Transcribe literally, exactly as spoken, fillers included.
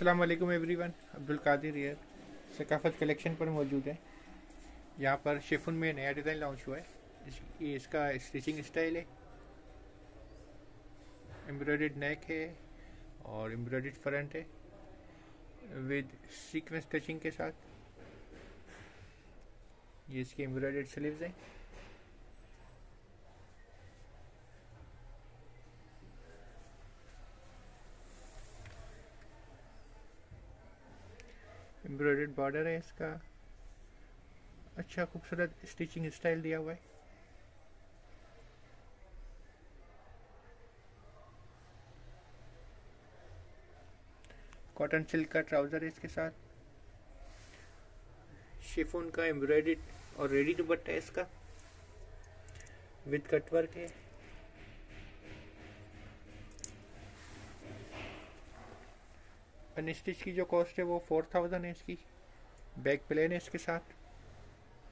अस्सलाम वालेकुम everyone. Abdul Qadir here, Saqafat collection पर मौजूद है। यहाँ पर शिफॉन में नया डिज़ाइन लॉन्च हुआ है। इस, ये इसका स्टिचिंग स्टाइल है, एम्ब्रॉयडर्ड नेक है और एम्ब्रॉयडर्ड फ्रंट है विद सीक्वेंस टचिंग के साथ। ये इसके एम्ब्रॉयडर्ड स्लीव्स हैं। एम्ब्रॉयडर्ड बॉर्डर है इसका। अच्छा खूबसूरत स्टिचिंग स्टाइल दिया हुआ है। कॉटन सिल्क का ट्राउज़र है इसके साथ। शिफॉन का एम्ब्रॉयडर्ड और रेडी दुपट्टा है इसका विद कटवर्क है। अनस्टिच की जो कॉस्ट है वो फोर थाउजेंड है इसकी। बैक प्लेन है इसके साथ।